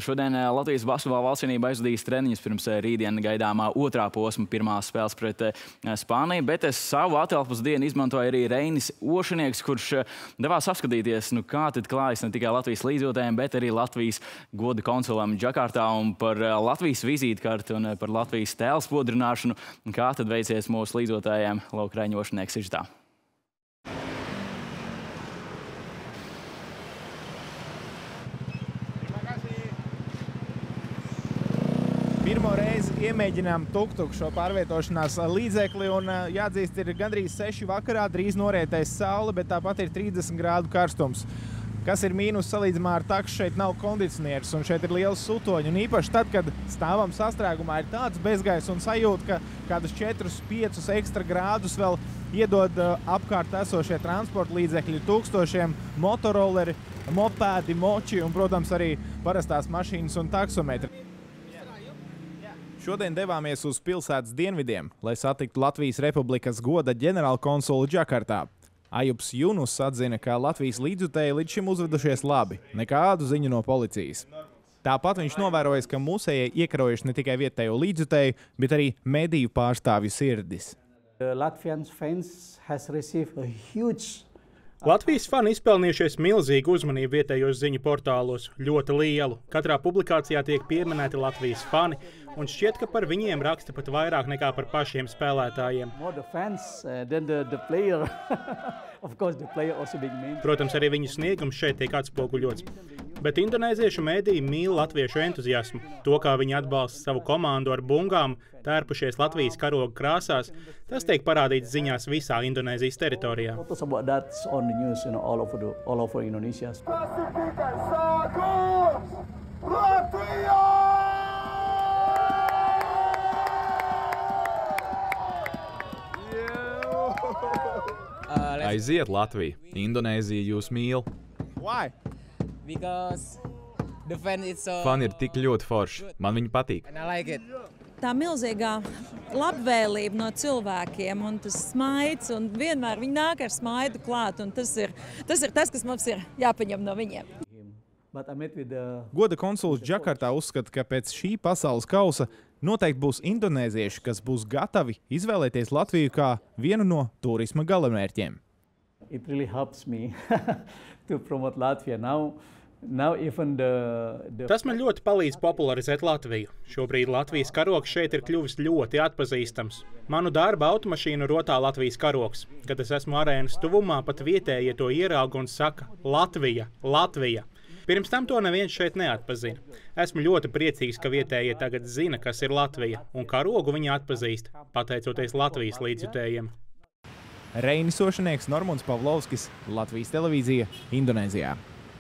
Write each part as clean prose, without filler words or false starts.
Šodien Latvijas basketbola valstsvienība aizvadīs treniņus pirms rītdien gaidāmā otrā posma pirmās spēles pret Spāniju, bet savu atelpas dienu izmantoja arī Reinis Ošinieks, kurš devās apskatīties, kā tad klājas ne tikai Latvijas līdzjūtējiem, bet arī Latvijas goda konsulam Džakartā un par Latvijas vizītkarti un par Latvijas tēls podrināšanu. Kā tad veicies mūsu līdzjūtējiem? Lūk, Reinis Ošinieks ir tā. Pirmo reizi iemēģinām tuk-tuk šo pārvietošanās līdzekli un jāatzīst, ir gandrīz 6 vakarā, drīz norietēs saule, bet tāpat ir 30 grādu karstums. Kas ir mīnus salīdzinājumā ar taksu, šeit nav kondicionieris un šeit ir liels sutoņi. Un īpaši tad, kad stāvam sastrēgumā, ir tāds bezgais un sajūta, ka kādus 4-5 ekstra grādus vēl iedod apkārt esošie transporta līdzekļi, tūkstošiem motoroleri, mopēdi, moči un, protams, arī parastās mašīnas un taksometri. Šodien devāmies uz pilsētas dienvidiem, lai satiktu Latvijas Republikas goda ģenerālkonsulu Džakartā. Ajups Junus atzina, ka Latvijas līdzjutēji līdz šim uzvedušies labi, nekādu ziņu no policijas. Tāpat viņš novērojis, ka mūsējie iekarojuši ne tikai vietējo līdzjutēju, bet arī mediju pārstāvju sirdis. Latvijas fani izpelnījušies milzīgu uzmanību vietējos ziņu portālos, ļoti lielu. Katrā publikācijā tiek pieminēti Latvijas fani, un šķiet, ka par viņiem raksta pat vairāk nekā par pašiem spēlētājiem. Protams, arī viņu sniegums šeit tiek atspoguļots. Bet indonēziešu mēdīji mīl latviešu entuziasmu. To, kā viņi atbalsta savu komandu ar bungām, tērpušies Latvijas karoga krāsās, tas tiek parādīts ziņās visā Indonēzijas teritorijā. Aiziet, Latvija! Indonēzija jūs mīl! Why? Fani ir tik ļoti forši. Man viņi patīk. Tā milzīgā labvēlība no cilvēkiem un tas smaids, un vienmēr viņi nāk ar smaidu klāt, un tas ir tas, kas mums ir jāpaņem no viņiem. Goda konsuls Džakartā uzskata, ka pēc šī pasaules kausa noteikti būs indonēzieši, kas būs gatavi izvēlēties Latviju kā vienu no turisma galamērķiem. Tas man ļoti palīdz popularizēt Latviju. Šobrīd Latvijas karogs šeit ir kļuvis ļoti atpazīstams. Manu darba automašīnu rotā Latvijas karogs. Kad es esmu arēnas tuvumā, pat vietējie to ierauga un saka Latvija, Latvija. Pirms tam to neviens šeit neatpazina. Esmu ļoti priecīgs, ka vietējie tagad zina, kas ir Latvija, un karogu viņi atpazīst, pateicoties Latvijas līdzjutējiem. Reinis Ošinieks, Normunds Pavlovskis, Latvijas televīzija, Indonēzijā.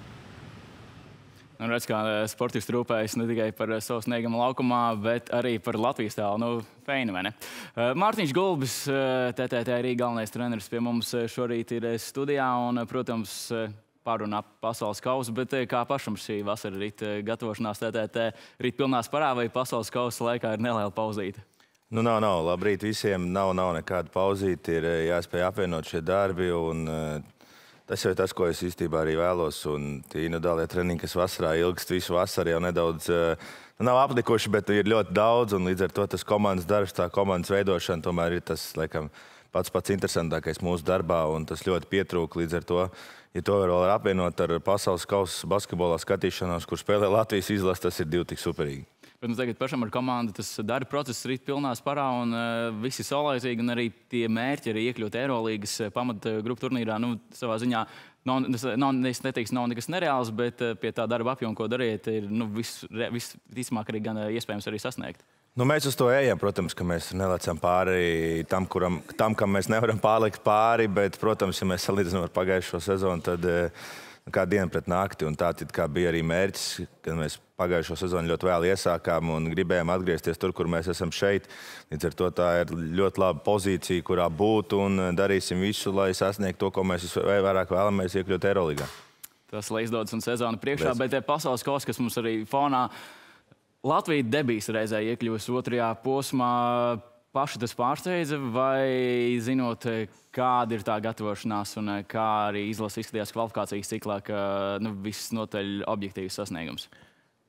Redz, kā sportisti rūpējas ne tikai par savu sniegumu laukumā, bet arī par Latvijas tēlu. Feini, vai ne? Mārtiņš Gulbis, TTT Rīga galvenais treneris, pie mums šorīt ir studijā un, protams, pārunā pasaules kausu, bet kā pašam šī vasara rīt gatavošanās TTT rīt pilnā sparā vai pasaules kausa laikā ir neliela pauzīte? Nav. Labrīt visiem. Nav nekāda pauzīte. Ir jāspēj apvienot šie darbi un tas jau ir tas, ko es īstībā arī vēlos. Un tie individuālie treniņi, kas vasarā ilgst visu vasaru, jau nedaudz nav apnikuši, bet ir ļoti daudz. Un līdz ar to tas komandas darbs, tā komandas veidošana tomēr ir tas, laikam, pats interesantākais mūsu darbā. Un tas ļoti pietrūka līdz ar to. Ja to var apvienot ar pasaules kausa basketbolā skatīšanos, kur spēlē Latvijas izlase, tas ir divi tik superīgi. Bet tagad pašam ar komandu tas darba process rīt pilnā sparā un visi saulaicīgi un arī tie mērķi arī iekļūt Eirolīgas pamatgrupu turnīrā. Savā ziņā es neteikšu, nav nekas nereāls, bet pie tā darba apjoma, ko dariet, ir visticamāk arī gan iespējams arī sasniegt. Mēs uz to ejam, protams, ka mēs nelecam pāri tam, kam mēs nevaram pārlikt pāri, bet, protams, ja mēs salīdzinām ar pagājušo sezonu, tad kā diena pret nakti, un tā kā bija arī mērķis, kad mēs pagājušo sezonu ļoti vēl iesākām un gribējām atgriezties tur, kur mēs esam šeit. Līdz ar to tā ir ļoti laba pozīcija, kurā būt, un darīsim visu, lai sasniegtu to, ko mēs vairāk vēlamies iekļūt Eirolīgā. Tas, lai izdodas un sezona priekšā, bet pasaules kausa, kas mums arī fonā, Latvija debijas reizē iekļuvusi otrajā posmā. Paši tas pārsteidza, vai zinot, kāda ir tā gatavošanās un kā arī izlase izskatījās kvalifikācijas ciklā, ka viss noteļ objektīvs sasniegums?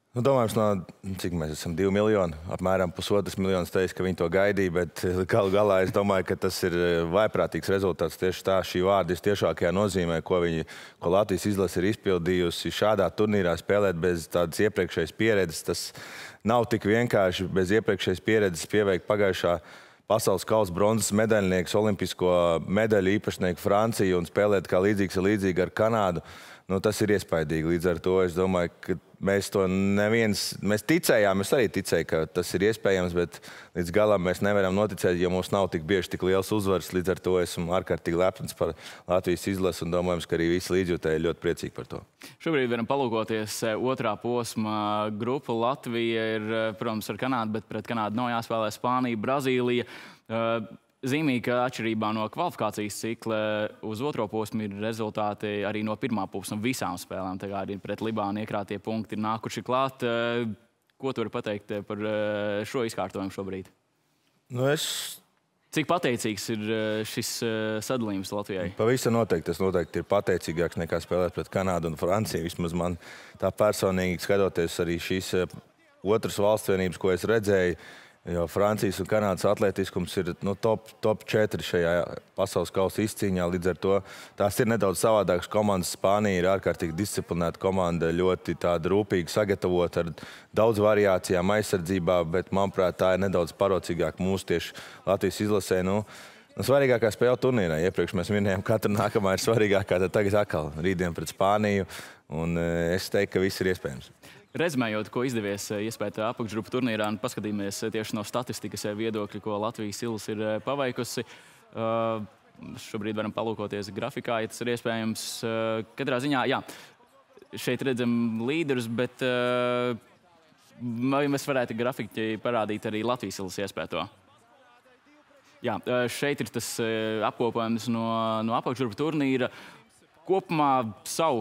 Domājams, cik mēs esam 2 miljoni, apmēram 1,5 miljonus teica, ka viņi to gaidīja, bet galu galā es domāju, ka tas ir vaiprātīgs rezultāts tieši tā šī vārda tiešākajā nozīmē, ko Latvijas izlase ir izpildījusi šādā turnīrā spēlēt bez tādas iepriekšējas pieredzes. Tas nav tik vienkārši bez iepriekšējas pieredzes pieveikt pagājušā pasaules kausa bronzas medaļnieks, olimpisko medaļu īpašnieku Franciju un spēlēt kā līdzīgi ar Kanādu. Tas ir iespaidīgi. Līdz ar to es domāju, ka mēs to mēs ticējām, es arī ticēju, ka tas ir iespējams, bet līdz galam mēs nevaram noticēt, jo mums nav tik bieži tik liels uzvaras. Līdz ar to esmu ārkārtīgi lepns par Latvijas izlasi un domājams, ka arī visi līdzjūtēji ļoti priecīgi par to. Šobrīd varam palūkoties otrā posma grupu. Latvija ir, protams, ar Kanādu, bet pret Kanādu nav jāspēlē Spānija, Brazīlija. Zīmīgi, ka atšķirībā no kvalifikācijas cikla uz otro posmu ir rezultāti arī no pirmā posma visām spēlēm. Tā kā arī pret Libānu iekrātie punkti ir nākuši klāt. Ko tu vari pateikt par šo izkārtojumu šobrīd? Cik pateicīgs ir šis sadalījums Latvijai? Pavisam noteikti. Tas noteikti ir pateicīgāks nekā spēlēt pret Kanādu un Franciju. Vismaz man tā personīgi skatoties arī šīs otras valsts vienības, ko es redzēju, jo Francijas un Kanādas atletiskums ir top 4 šajā pasaules kausa izcīņā. Līdz ar to tās ir nedaudz savādākas komandas. Spānija ir ārkārtīgi disciplinēta komanda, ļoti tāda rūpīgi sagatavota ar daudz variācijām aizsardzībā, bet, manuprāt, tā ir nedaudz parocīgāk mūsu tieši Latvijas izlasē. Svarīgākā spēle turnīrā. Iepriekš mēs minējām, katra nākamā ir svarīgākā, tad tagad atkal rītdien pret Spāniju. Un es teiktu, ka viss ir iespējams. Rezumējot, ko izdevies iespēt apakšgrupu turnīrā, un paskatījāmies tieši no statistikas viedokļa, ko Latvijas izlase ir paveikusi. Šobrīd varam palūkoties grafikā, ja tas ir iespējams. Katrā ziņā, jā, šeit redzam līderus, bet vai mēs varētu grafiķi parādīt arī Latvijas izlase iespēto? Jā, šeit ir tas apkopojums no apakšgrupu turnīra. Kopumā savu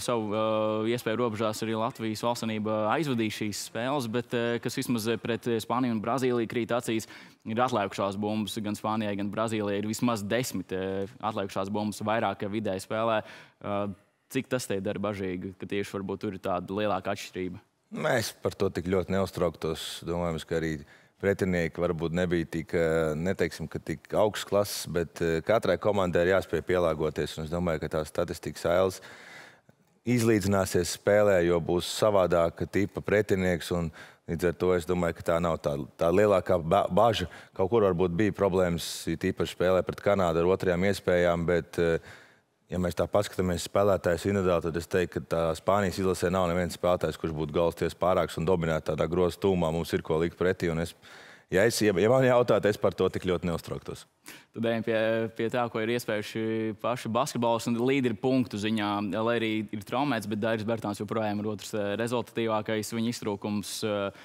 iespēju robežās arī Latvijas valstsvienība aizvadīja šīs spēles, bet kas vismaz pret Spāniju un Brazīliju krīt acīs, ir atlikušās bumbas gan Spānijai, gan Brazīlijai. Ir vismaz 10 atlikušās bumbas vairāk vidēji spēlē. Cik tas te dara bažīgi, ka tieši varbūt tur ir tāda lielāka atšķirība? Mēs par to tik ļoti neuztrauktos. Domājams, ka arī pretinieki varbūt nebija neteiksim, ka tik augsts klases, bet katrai komandai ir jāspēj pielāgoties. Un es domāju, ka tā statistikas ailes izlīdzināsies spēlē, jo būs savādāka tipa pretinieks. Un līdz ar to es domāju, ka tā nav tā lielākā baža. Kaut kur varbūt bija problēmas, tīpaši spēlē pret Kanādu ar otrajām iespējām, bet ja mēs tā paskatāmies spēlētājus individuāli, tad es teiktu, ka tā Spānijas izlasē nav neviens spēlētājs, kurš būtu galvasties pārāks un dominēt tādā groza tūmā. Mums ir ko likt pretī. Un ja man jautāt, es par to tik ļoti neuztrauktos. Tad ejam pie tā, ko ir iespējuši paši basketbols un līderi punktu ziņā. Lai arī ir traumēts, bet Dairis Bērtāns joprojām ir otrs rezultatīvākais. Viņa iztrūkums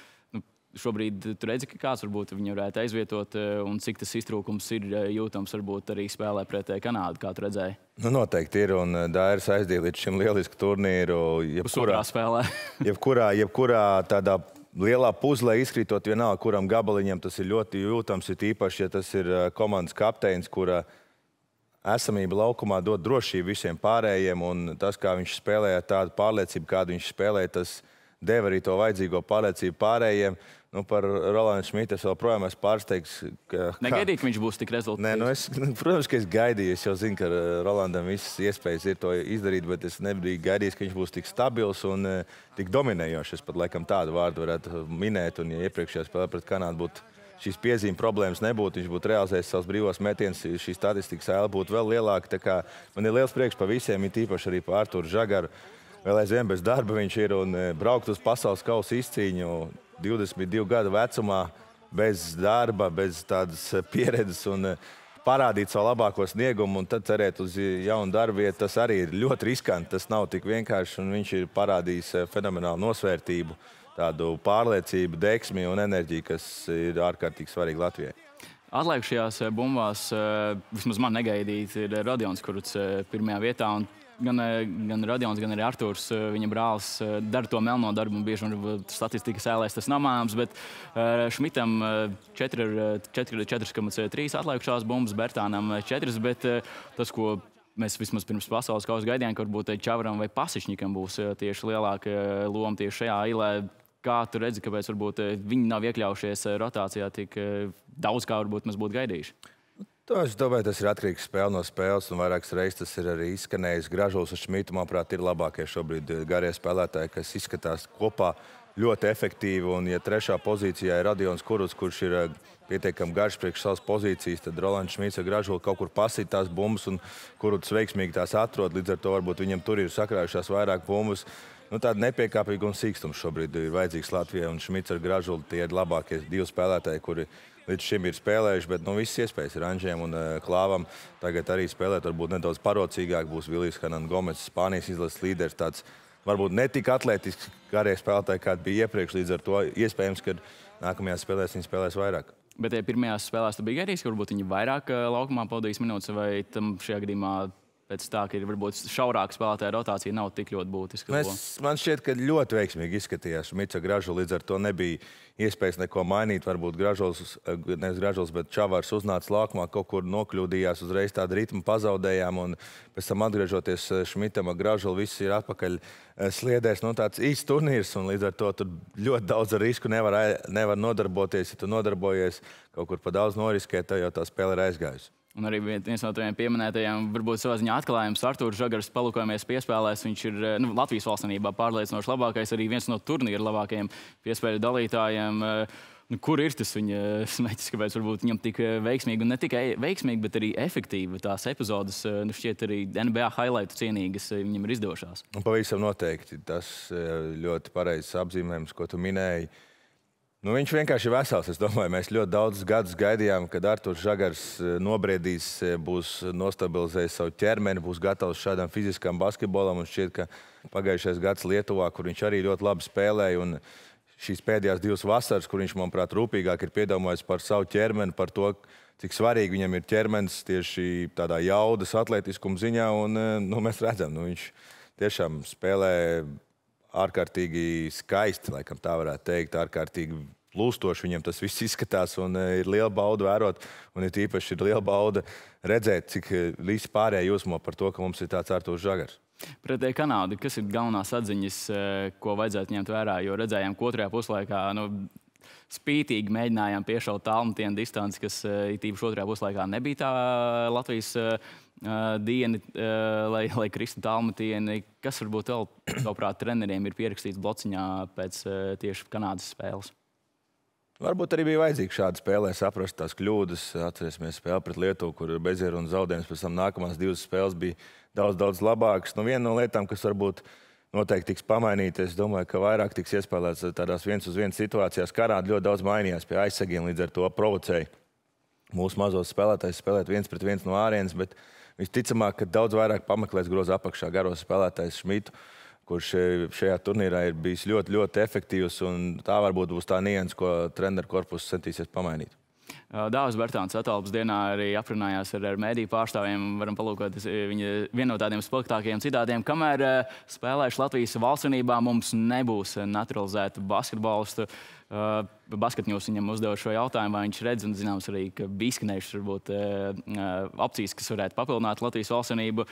šobrīd tu redzi, ka kāds varbūt viņu varētu aizvietot un cik tas iztrūkums ir jūtams varbūt arī spēlē pret Kanādu, kā tu redzēji? Noteikti ir, un Dairis aizdīja līdz šim lielisku turnīru. Pusotrā spēlē. jebkurā tādā lielā puzlē izkrītot vienalga, kuram gabaliņam tas ir ļoti jūtams, ir īpaši, ja tas ir komandas kapteinis, kura esamība laukumā dod drošību visiem pārējiem, un tas, kā viņš spēlēja tādu pārliecību, kādu viņš spēlēja, tas deva arī to vajadzīgo pārliecību pārējiem. Par Rolandu Šmitu es vēl projām esmu pārsteigts. Negaidīju, ka viņš būs tik rezultātīvs? Protams, ka es gaidīju. Es jau zinu, ka Rolandam visas iespējas ir to izdarīt, bet es nebiju gaidījis, ka viņš būs tik stabils un tik dominējošs. Es pat laikam tādu vārdu varētu minēt, un ja iepriekšējā spēlē pret Kanādu būtu šīs piezīme problēmas nebūtu, viņš būtu realizējis savus brīvos metienus, šī statistikas aila būtu vēl lielāka. Tā kā man ir liels prieks par visiem, ir tīpaši arī par Arturu Žagaru. Vēl aizvien bez darba viņš ir un braukt uz pasaules kausa izcīņu 22 gadu vecumā, bez darba, bez tādas pieredzes un parādīt savu labāko sniegumu un tad cerēt uz jaunu darbu vietu, tas arī ir ļoti riskanti. Tas nav tik vienkārši un viņš ir parādījis fenomenālu nosvērtību, tādu pārliecību, deksmi un enerģiju, kas ir ārkārtīgi svarīgi Latvijai. Atlikušajās bumbās, vismaz man negaidīt, ir Rodions Kurucs pirmajā vietā. Un gan Rodions, gan arī Arturs, viņa brālis, dara to melno darbu, un bieži vien statistikas ēlēs tas nav māms, bet Šmitam 4,3 atlikušās bumbas, Bērtānam 4, bet tas, ko mēs vismaz pirms pasaules kausa gaidījām, ka varbūt Čavaram vai Pasišņikam būs tieši lielāka loma tieši šajā ailē. Kā tu redzi, kāpēc varbūt viņi nav iekļaujušies rotācijā tik daudz, kā varbūt mēs būtu gaidījuši? Es domāju, tas ir atkarīgs spēle no spēles, un vairākas reizes tas ir arī izskanējis. Gražuls un Šmita, manuprāt, ir labākie šobrīd garie spēlētāji, kas izskatās kopā ļoti efektīvi. Un, ja trešā pozīcijā ir Radions Kuruts, kurš ir pietiekami garš priekš savas pozīcijas, tad Rolands Šmits ar Gražulu kaut kur pasīt tās bumbas, un Kuruts veiksmīgi tās atrod. Līdz ar to varbūt viņam tur ir sakrājušās vairāk bumbas. Tāda nepiekāpīga un sīkstums šobrīd ir vajadzīgs Latvijai, un Šmits ar Gražulu tie ir labākie divi spēlētāji, kuri līdz šim ir spēlējuši, bet visas iespējas ir Anžiem un Klāvam. Tagad arī spēlēt varbūt nedaudz parocīgāk būs Vilijs Hernan Gomes, Spānijas izlases līderis, tāds varbūt ne tik atletisks garie spēlētāji, kādi bija iepriekš, līdz ar to iespējams, ka nākamajās spēlēs viņi spēlēs vairāk. Bet ja pirmajās spēlēs tu biji gaidījis, ka varbūt viņi vairāk laukumā pavadīs minūtes, vai tam šajā gadījumā pēc tā, ka ir varbūt šaurāka spēlētāja rotācija nav tik ļoti būtiska? Man šķiet, ka ļoti veiksmīgi izskatījās Šmits ar Gražulu, līdz ar to nebija iespējas neko mainīt. Varbūt nevis Gražuls, bet Čavars uznāca laukumā, kaut kur nokļūdījās, uzreiz tādu ritmu pazaudējām, un pēc tam atgriežoties Šmitam ar Gražulu, viss ir atpakaļ sliedēs. Tāds īsts turnīrs, un līdz ar to tur ļoti daudz ar risku nevar nodarboties. Ja tu nodarbojies kaut kur pa daudz noriskēt, tad jau tā spēle ir aizgājusi. Un arī viens no tiem pieminētajiem, varbūt savā ziņā atklājums, Artūrs Žagars, palūkojamies piespēlēs. Viņš ir Latvijas valstsvienībā pārliecinoši labākais, arī viens no turnīra labākajiem piespēļu dalītājiem. Kur ir tas viņa smēķis, kāpēc varbūt viņam tik veiksmīgi, un ne tikai veiksmīgi, bet arī efektīvi tās epizodes, šķiet arī NBA highlightu cienīgas viņam ir izdošās? Pavisam noteikti. Tas ļoti pareizs apzīmējums, ko tu minēji. Viņš vienkārši ir vesels. Es domāju, mēs ļoti daudzus gadus gaidījām, kad Artūrs Žagars nobriedīs, būs nostabilizējis savu ķermeni, būs gatavs šādam fiziskam basketbolam. Un šķiet, ka pagājušais gads Lietuvā, kur viņš arī ļoti labi spēlēja, un šīs pēdējās divas vasaras, kur viņš, manuprāt, rūpīgāk ir piedomājis par savu ķermeni, par to, cik svarīgi viņam ir ķermenis tieši tādā jaudas atletiskuma ziņā. Un, mēs redzam, viņš tiešām spēlē ārkārtīgi skaisti, laikam tā varētu teikt, ārkārtīgi plūstoši. Viņam tas viss izskatās, un ir liela bauda vērot, un ir īpaši liela bauda redzēt, cik visi pārējie jūsmo par to, ka mums ir tāds Artūrs Žagars. Pret Kanādu, kas ir galvenās atziņas, ko vajadzētu ņemt vērā, jo redzējām, ka otrajā puslaikā spītīgi mēģinājām piešaut tālmetienu distanci, kas īpaši otrajā puslaikā nebija tā Latvijas diena, lai kristu tālmetieni. Kas varbūt vēl, tavuprāt, treneriem ir pierakstīts blociņā pēc tieši Kanādas spēles? Varbūt arī bija vajadzīgi šādi spēlē saprast tās kļūdas. Atcerēsimies spēli pret Lietuvu, kur bezieru un zaudējums, pēc tam nākamās divas spēles bija daudz labākas. Viena no lietām, kas varbūt noteikti tiks pamainīta, es domāju, ka vairāk tiks iespēlēts tādās 1-uz-1 situācijās. Kanāda ļoti daudz mainījās pie aizsargiem, līdz ar to provocēja mūsu mazos spēlētājus spēlēt 1-pret-1 no ārienes, bet visticamāk, ka daudz vairāk pameklēs groza apakšā garos spēlētājs Šmitu, kurš šajā turnīrā ir bijis ļoti efektīvs, un tā varbūt būs tā nianse, ko treneru korpuss centīsies pamainīt. Dāvis Bertāns Atalpas dienā arī aprunājās ar mēdīju pārstāvjiem. Varam palūkoties viņa vienu no tādiem spilgtākajiem citātiem. Kamēr spēlējuši Latvijas valstsvienībā, mums nebūs naturalizēta basketbolistu. Basketņūs viņam uzdeva šo jautājumu, vai viņš redz, un zināms arī, ka bija izskanējušas varbūt opcijas, kas varētu papildināt Latvijas valstsvienību.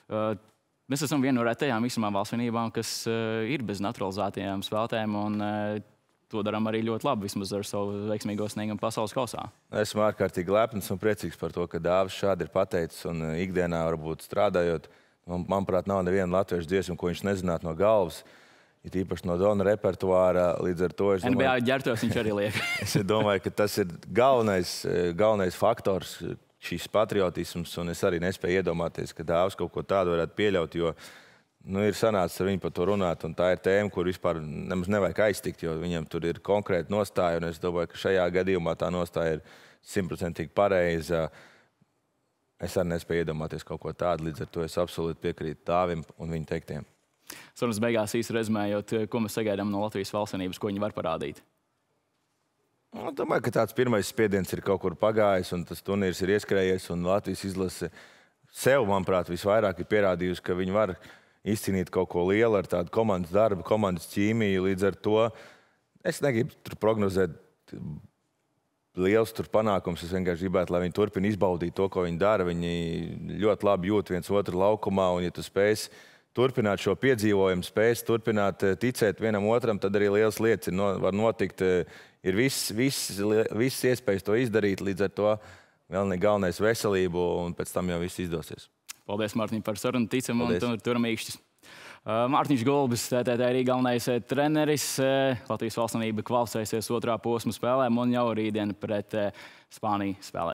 Mēs esam viena no retajām visumā valstsvienībām, kas ir bez naturalizētajiem spēlētājiem, un to darām arī ļoti labi, vismaz ar savu veiksmīgo sniegumu pasaules kausā. Esmu ārkārtīgi lepns un priecīgs par to, ka Dāvis šādi ir pateicis, un ikdienā varbūt strādājot, manuprāt, nav neviena latviešu dziesma, ko viņš nezinātu no galvas, ir īpaši no Dona repertuāra. Līdz ar to es domāju, NBA ģērbtos viņš arī liek. Es domāju, ka tas ir galvenais faktors, šīs patriotisms, un es arī nespēju iedomāties, ka Dāvis kaut ko tādu varētu pieļaut, jo ir sanācis ar viņu par to runāt, un tā ir tēma, kur vispār nemaz nevajag aiztikt, jo viņam tur ir konkrēta nostāja, un es domāju, ka šajā gadījumā tā nostāja ir 100% pareiza. Es arī nespēju iedomāties kaut ko tādu, līdz ar to es absolūti piekrītu Dāvim un viņa teiktiem. Sarunas beigās īsi rezumējot, ko mēs sagaidām no Latvijas valstsvienības, ko viņi var parādīt? Es domāju, ka tāds pirmais spiediens ir kaut kur pagājis, un tas turnīrs ir ieskrējies, un Latvijas izlase sev, manuprāt, visvairāk ir pierādījusi, ka viņi var izcīnīt kaut ko lielu ar tādu komandas darbu, komandas ķīmiju. Līdz ar to es negribu tur prognozēt liels panākums. Es vienkārši gribētu, lai viņi turpina izbaudīt to, ko viņi dara. Viņi ļoti labi jūt viens otru laukumā, un ja tu spēsi turpināt šo piedzīvojumu, spēs turpināt ticēt vienam otram, tad arī liels lietas var notikt. Ir viss iespējas to izdarīt, līdz ar to galvenais veselību, un pēc tam jau viss izdosies. Paldies, Mārtiņ, par sarunu. Ticam un turam īkšķis. Mārtiņš Gulbis, TTT arī galvenais treneris. Latvijas valstsmanība kvalificēsies otrā posma spēlēm un jau rītdien pret Spāniju spēlēs.